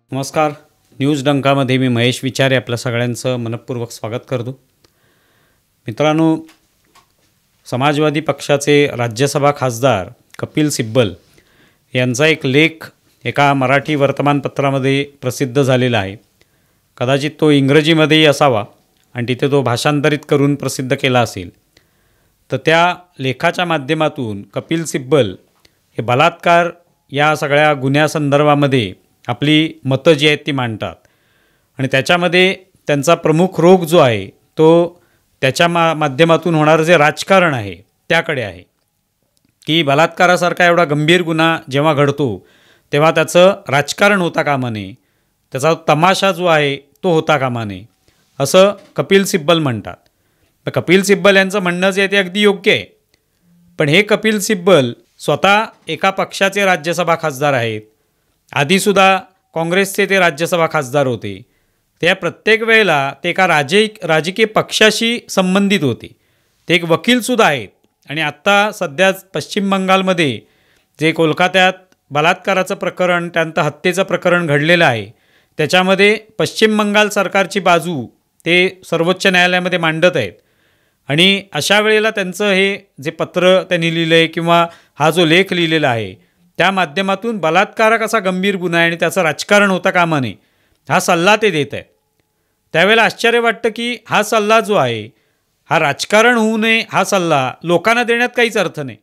नमस्कार. न्यूज डंकामध्ये मी महेश विचारे आपल्या सगळ्यांचं मनपूर्वक स्वागत करतो. मित्रांनो, समाजवादी पक्षाचे राज्यसभा खासदार कपिल सिब्बल यांचा एक लेख एका मराठी वर्तमानपत्रामध्ये प्रसिद्ध झालेला आहे. कदाचित तो इंग्रजीमध्येही असावा आणि तिथे तो भाषांतरित करून प्रसिद्ध केला असेल. तर त्या लेखाच्या माध्यमातून कपिल सिब्बल हे बलात्कार या सगळ्या गुन्ह्यासंदर्भामध्ये आपली मतं जी आहेत ती मांडतात आणि त्याच्यामध्ये त्यांचा प्रमुख रोग जो आहे तो त्याच्या माध्यमातून होणारं जे राजकारण आहे त्याकडे आहे की बलात्कारासारखा एवढा गंभीर गुन्हा जेव्हा घडतो तेव्हा त्याचं राजकारण होता कामा नये, त्याचा तमाशा जो आहे तो होता कामा नये असं कपिल सिब्बल म्हणतात. तर कपिल सिब्बल यांचं म्हणणं जे आहे ते अगदी योग्य आहे. पण हे कपिल सिब्बल स्वतः एका पक्षाचे राज्यसभा खासदार आहेत. आधीसुद्धा काँग्रेसचे ते राज्यसभा खासदार होते. त्या प्रत्येक वेळेला ते एका राजकीय पक्षाशी संबंधित होते. ते एक वकीलसुद्धा आहेत. आणि आत्ता सध्या पश्चिम बंगालमध्ये जे कोलकात्यात बलात्काराचं प्रकरण त्यानंतर हत्येचं प्रकरण घडलेलं आहे त्याच्यामध्ये पश्चिम बंगाल सरकारची बाजू ते सर्वोच्च न्यायालयामध्ये मांडत आहेत. आणि अशा वेळेला त्यांचं हे जे पत्र त्यांनी लिहिलं आहे किंवा हा जो लेख लिहिलेला आहे त्या माध्यमातून बलात्कार कसा गंभीर गुन्हा आहे आणि त्याचं राजकारण होता कामा नये हा सल्ला ते देत आहेत. त्यावेळेला आश्चर्य वाटतं की हा सल्ला जो आहे हा राजकारण होऊ नये हा सल्ला लोकांना देण्यात काहीच अर्थ नाही.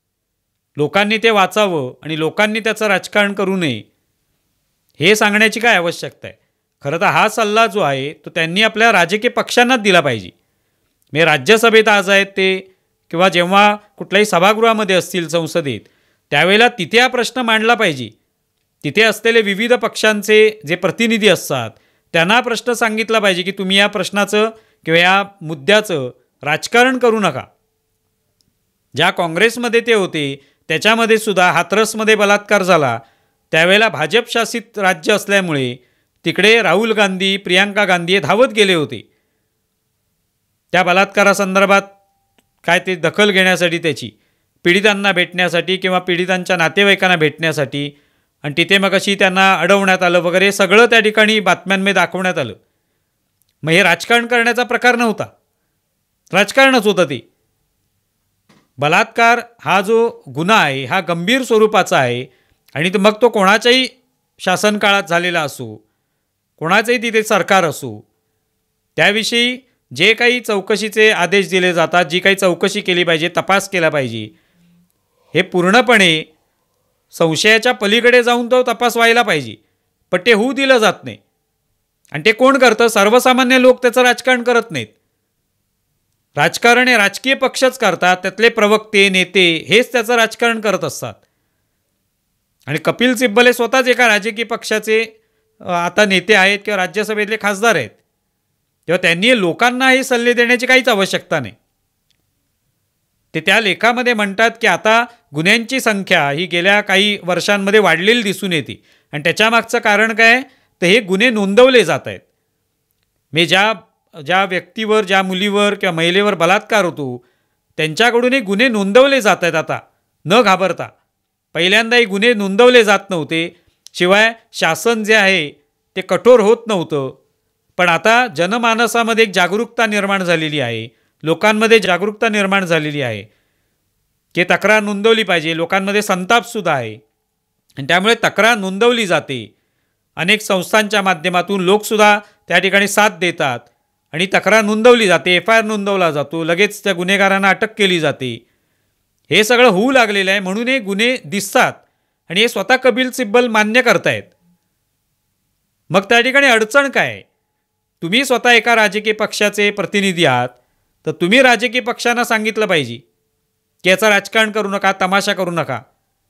लोकांनी ते वाचावं आणि लोकांनी त्याचं राजकारण करू नये हे सांगण्याची काय आवश्यकता आहे. खरं तर हा सल्ला जो आहे तो त्यांनी आपल्या राजकीय पक्षांनाच दिला पाहिजे. म्हणजे राज्यसभेत आज आहेत ते किंवा जेव्हा कुठल्याही सभागृहामध्ये असतील संसदेत त्यावेळेला तिथे हा प्रश्न मांडला पाहिजे. तिथे असलेले विविध पक्षांचे जे प्रतिनिधी असतात त्यांना प्रश्न सांगितला पाहिजे की तुम्ही या प्रश्नाचं किंवा या मुद्द्याचं राजकारण करू नका. ज्या काँग्रेसमध्ये ते होते त्याच्यामध्ये सुद्धा हाथरसमध्ये बलात्कार झाला त्यावेळेला भाजप शासित राज्य असल्यामुळे तिकडे राहुल गांधी प्रियांका गांधी हे धावत गेले होते त्या बलात्कारासंदर्भात काय ते दखल घेण्यासाठी, त्याची पीडितांना भेटण्यासाठी किंवा पीडितांच्या नातेवाईकांना भेटण्यासाठी. आणि तिथे मग अशी त्यांना अडवण्यात आलं वगैरे सगळं त्या ठिकाणी बातम्यांमध्ये दाखवण्यात आलं. मग हे राजकारण करण्याचा प्रकार नव्हता, राजकारणच होतं ते. बलात्कार हा जो गुन्हा आहे हा गंभीर स्वरूपाचा आहे आणि मग तो कोणाच्याही शासनकाळात झालेला असो, कोणाचंही तिथे सरकार असो, त्याविषयी जे काही चौकशीचे आदेश दिले जातात, जी काही चौकशी केली पाहिजे, तपास केला पाहिजे, हे पूर्णपणे संशयाच्या पलीकडे जाऊन तो तपास व्हायला पाहिजे. पण ते होऊ दिलं जात नाही. आणि ते कोण करतं? सर्वसामान्य लोक त्याचं राजकारण करत नाहीत. राजकारण हे राजकीय पक्षच करतात, त्यातले प्रवक्ते नेते हेच त्याचं राजकारण करत असतात. आणि कपिल सिब्बल हे स्वतःच एका राजकीय पक्षाचे आता नेते आहेत किंवा राज्यसभेतले खासदार आहेत. तेव्हा त्यांनी लोकांना हे सल्ले देण्याची काहीच आवश्यकता नाही. ते त्या लेखामध्ये म्हणतात की आता गुन्ह्यांची संख्या ही गेल्या काही वर्षांमध्ये वाढलेली दिसून येते आणि त्याच्यामागचं कारण काय तर हे गुन्हे नोंदवले जात आहेत. मी ज्या व्यक्तीवर, ज्या मुलीवर किंवा महिलेवर बलात्कार होतो त्यांच्याकडून हे गुन्हे नोंदवले जात आहेत आता न घाबरता. पहिल्यांदा हे गुन्हे नोंदवले जात नव्हते, शिवाय शासन जे आहे ते कठोर होत नव्हतं. पण आता जनमानसामध्ये एक जागरूकता निर्माण झालेली आहे, लोकांमध्ये जागरूकता निर्माण झालेली आहे की तक्रार नोंदवली पाहिजे. लोकांमध्ये संतापसुद्धा आहे आणि त्यामुळे तक्रार नोंदवली जाते. अनेक संस्थांच्या माध्यमातून लोकसुद्धा त्या ठिकाणी साथ देतात आणि तक्रार नोंदवली जाते, FIR नोंदवला जातो, लगेच त्या गुन्हेगारांना अटक केली जाते. हे सगळं होऊ लागलेलं आहे म्हणून हे गुन्हे दिसतात आणि हे स्वतः कपिल सिब्बल मान्य करतायत. मग त्या ठिकाणी अडचण काय आहे? तुम्ही स्वतः एका राजकीय पक्षाचे प्रतिनिधी आहात तर तुम्ही राजकीय पक्षांना सांगितलं पाहिजे की याचं राजकारण करू नका, तमाशा करू नका.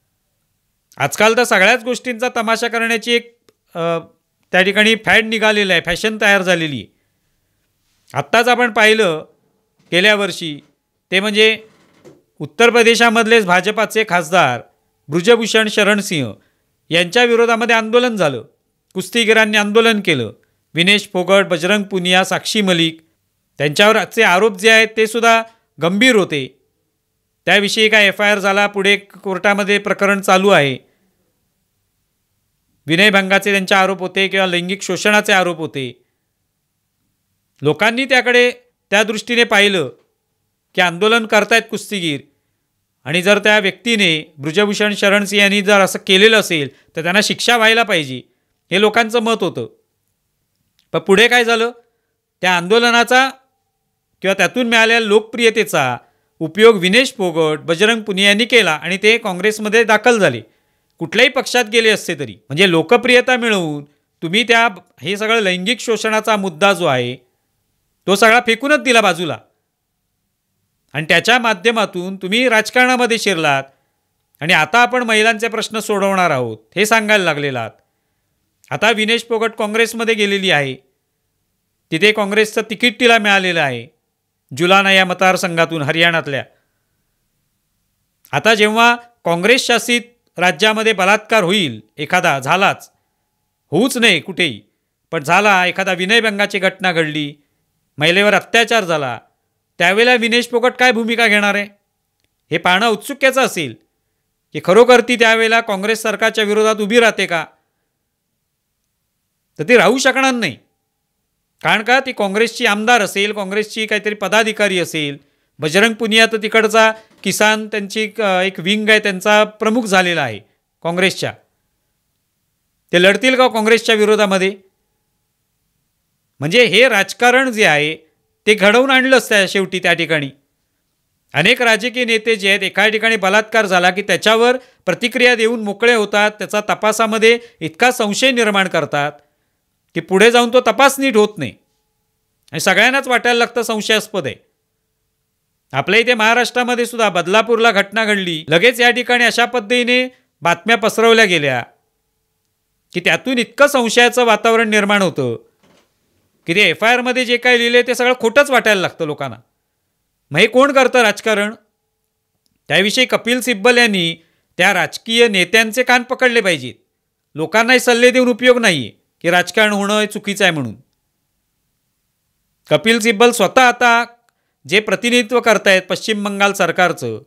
आजकाल तर सगळ्याच गोष्टींचा तमाशा करण्याची एक त्या ठिकाणी फॅड निघालेलं आहे, फॅशन तयार झालेली आहे. आत्ताच आपण पाहिलं गेल्या वर्षी ते म्हणजे उत्तर प्रदेशामधलेच भाजपाचे खासदार ब्रिजभूषण शरण सिंह यांच्या विरोधामध्ये आंदोलन झालं. कुस्तीगिरांनी आंदोलन केलं. विनेश फोगट, बजरंग पुनिया, साक्षी मलिक त्यांच्यावरचे आरोप जे आहेत ते सुद्धा गंभीर होते. त्याविषयी काय FIR झाला, पुढे कोर्टामध्ये प्रकरण चालू आहे. विनयभंगाचे त्यांचे आरोप होते किंवा लैंगिक शोषणाचे आरोप होते. लोकांनी त्याकडे त्या दृष्टीने पाहिलं की आंदोलन करतायत कुस्तीगीर, आणि जर त्या व्यक्तीने ब्रिजभूषण शरण सिंह यांनी जर असं केलेलं असेल तर त्यांना शिक्षा व्हायला पाहिजे, हे लोकांचं मत होतं. पण पुढे काय झालं, त्या आंदोलनाचा किंवा त्यातून मिळालेल्या लोकप्रियतेचा उपयोग विनेश फोगट, बजरंग पुनिया यांनी केला आणि ते काँग्रेसमध्ये दाखल झाले. कुठल्याही पक्षात गेले असते तरी म्हणजे लोकप्रियता मिळवून तुम्ही हे सगळं लैंगिक शोषणाचा मुद्दा जो आहे तो सगळा फेकूनच दिला बाजूला, आणि त्याच्या माध्यमातून तुम्ही राजकारणामध्ये शिरलात आणि आता आपण महिलांचे प्रश्न सोडवणार आहोत हे सांगायला लागलेलात. आता विनेश फोगट काँग्रेसमध्ये गेलेली आहे, तिथे काँग्रेसचं तिकीट तिला मिळालेलं आहे जुलाना या मतदारसंघातून, हरियाणातल्या. आता जेव्हा काँग्रेस शासित राज्यामध्ये बलात्कार होईल, एखादा झालाच, होऊच नाही कुठेही, पण झाला, एखादा विनयभंगाची घटना घडली, महिलेवर अत्याचार झाला, त्यावेळेला विनेश फोगट काय भूमिका घेणार आहे हे पाहणं औत्सुक्याचं असेल की खरोखर ती त्यावेळेला काँग्रेस सरकारच्या विरोधात उभी राहते का. तर ती राहू शकणार नाही, कारण का ती काँग्रेसची आमदार असेल, काँग्रेसची काहीतरी पदाधिकारी असेल. बजरंग पुनिया तर तिकडचा किसान त्यांची एक विंग आहे, त्यांचा प्रमुख झालेला आहे काँग्रेसच्या. ते लढतील का काँग्रेसच्या विरोधामध्ये. म्हणजे हे राजकारण जे आहे ते घडवून आणलंच त्या शेवटी. त्या ठिकाणी अनेक राजकीय नेते जे आहेत, एका ठिकाणी बलात्कार झाला की त्याच्यावर प्रतिक्रिया देऊन मोकळे होतात, त्याचा तपासामध्ये इतका संशय निर्माण करतात की पुढे जाऊन तो तपास नीट होत नाही आणि सगळ्यांनाच वाटायला लागतं संशयास्पद आहे. आपल्या इथे महाराष्ट्रामध्ये सुद्धा बदलापूरला घटना घडली, लगेच या ठिकाणी अशा पद्धतीने बातम्या पसरवल्या गेल्या की त्यातून इतकं संशयाचं वातावरण निर्माण होतं की ते FIR जे काही लिहिले ते सगळं खोटंच वाटायला लागतं लोकांना. मग हे कोण करतं राजकारण. त्याविषयी कपिल सिब्बल यांनी त्या राजकीय नेत्यांचे कान पकडले पाहिजेत. लोकांनाही सल्ले देऊन उपयोग नाही आहे की राजकारण होणं हे चुकीचं आहे म्हणून. कपिल सिब्बल स्वतः आता जे प्रतिनिधित्व करतायत पश्चिम बंगाल सरकारचं,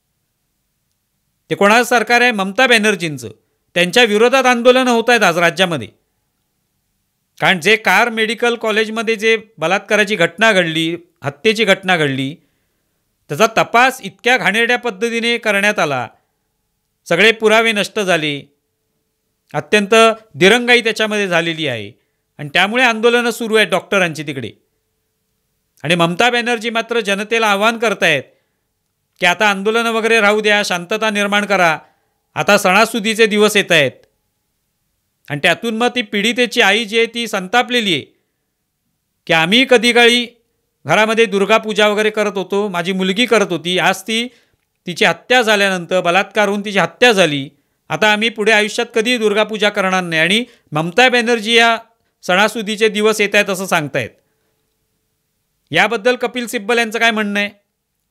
ते कोणाचं सरकार आहे, ममता बॅनर्जींचं. त्यांच्या विरोधात आंदोलनं होत आहेत आज राज्यामध्ये. कारण जे कार मेडिकल कॉलेजमध्ये जे बलात्काराची घटना घडली, हत्येची घटना घडली, त्याचा तपास इतक्या घाणेरड्या पद्धतीने करण्यात आला, सगळे पुरावे नष्ट झाले, अत्यंत दिरंगाई त्याच्यामध्ये झालेली आहे आणि त्यामुळे आंदोलनं सुरू आहेत डॉक्टरांची तिकडे. आणि ममता बॅनर्जी मात्र जनतेला आवाहन करतायत की आता आंदोलनं वगैरे राहू द्या, शांतता निर्माण करा, आता सणासुदीचे दिवस येत आहेत. आणि त्यातून मग ती पीडितेची आई जी आहे ती संतापलेली आहे की आम्ही कधी काळी घरामध्ये दुर्गापूजा वगैरे करत होतो, माझी मुलगी करत होती, आज तिची हत्या झाल्यानंतर, बलात्कार होऊन तिची हत्या झाली, आता आम्ही पुढे आयुष्यात कधी दुर्गापूजा करणार नाही. आणि ममता बॅनर्जी या सणासुदीचे दिवस येत आहेत असं सांगतायत. याबद्दल कपिल सिब्बल यांचं काय म्हणणं आहे.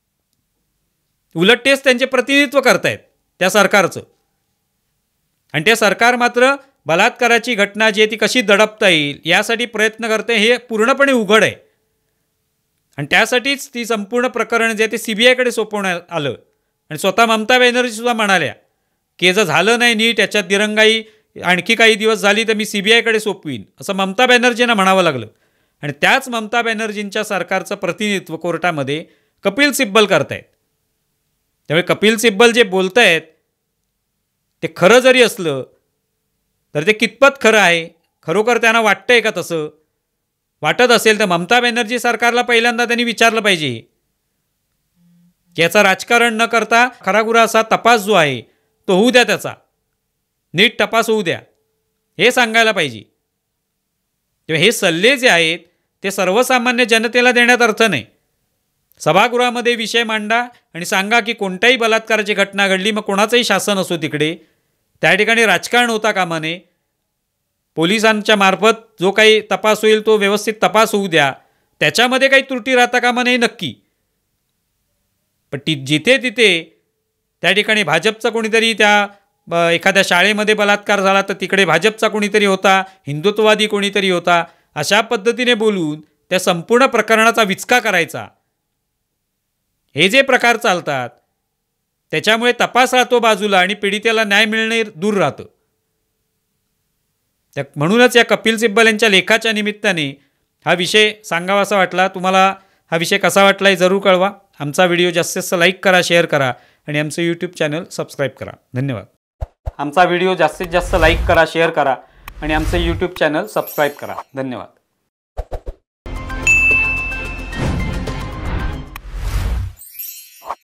उलट तेच त्यांचे प्रतिनिधित्व करतायत त्या सरकारचं, आणि ते सरकार मात्र बलात्काराची घटना जी आहे ती कशी दडपता येईल यासाठी प्रयत्न करते, हे पूर्णपणे उघड आहे. आणि त्यासाठीच ती संपूर्ण प्रकरण जे आहे ते CBIकडे सोपवण्यात आलं. आणि स्वतः ममता बॅनर्जीसुद्धा म्हणाल्या की जर झालं नाही नीट, याच्यात दिरंगाई आणखी काही दिवस झाली तर मी CBIकडे सोपवीन, असं ममता बॅनर्जींना म्हणावं लागलं. आणि त्याच ममता बॅनर्जींच्या सरकारचं प्रतिनिधित्व कोर्टामध्ये कपिल सिब्बल करतायत. त्यामुळे कपिल सिब्बल जे बोलत आहेत ते खरं जरी असलं तर ते कितपत खरं आहे, खरोखर त्यांना वाटतं आहे का. तसं वाटत असेल तर ममता बॅनर्जी सरकारला पहिल्यांदा त्यांनी विचारलं पाहिजे की याचं राजकारण न करता खराखुरा असा तपास जो आहे तो होऊ द्या, त्याचा नीट तपास होऊ द्या, हे सांगायला पाहिजे. तेव्हा हे सल्ले जे आहेत ते सर्वसामान्य जनतेला देण्यात अर्थ नाही. सभागृहामध्ये विषय मांडा आणि सांगा की कोणत्याही बलात्काराची घटना घडली, मग कोणाचंही शासन असो तिकडे, त्या ठिकाणी राजकारण होता कामा नये. पोलिसांच्या मार्फत जो काही तपास होईल तो व्यवस्थित तपास होऊ द्या, त्याच्यामध्ये काही त्रुटी राहता कामा नये नक्की. पण जिथे तिथे त्या ठिकाणी भाजपचा कोणीतरी, त्या एखाद्या शाळेमध्ये बलात्कार झाला तर तिकडे भाजपचा कोणीतरी होता, हिंदुत्ववादी कोणीतरी होता, अशा पद्धतीने बोलून त्या संपूर्ण प्रकरणाचा विचका करायचा, हे जे प्रकार चालतात त्याच्यामुळे तपास राहतो बाजूला आणि पीडितेला न्याय मिळणे दूर राहतं. म्हणूनच या कपिल सिब्बल यांच्या लेखाच्या निमित्ताने हा विषय सांगावासा वाटला. तुम्हाला हा विषय कसा वाटला हे जरूर कळवा. आमचा व्हिडिओ जास्तीत जास्त लाईक करा, शेअर करा आणि आमचं यूट्यूब चॅनल सबस्क्राईब करा. धन्यवाद. आमचा व्हिडिओ जास्तीत जास्त लाईक करा, शेअर करा आणि आमचं यूट्यूब चॅनल सबस्क्राईब करा. धन्यवाद.